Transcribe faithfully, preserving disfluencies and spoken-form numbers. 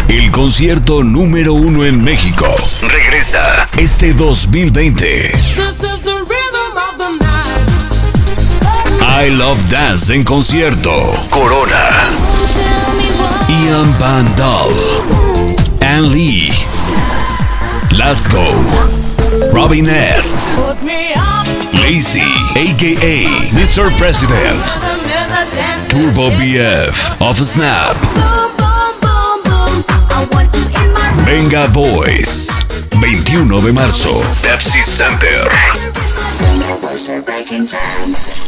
El concierto número uno en México regresa este dos mil veinte. I Love Dance en concierto. Corona, Ian Van Dahl, Ann Lee, Lasco, Robin S., Lazy, a k a. mister President, Turbo B F, Off Snap, Venga Boys, veintiuno de marzo, Pepsi Center.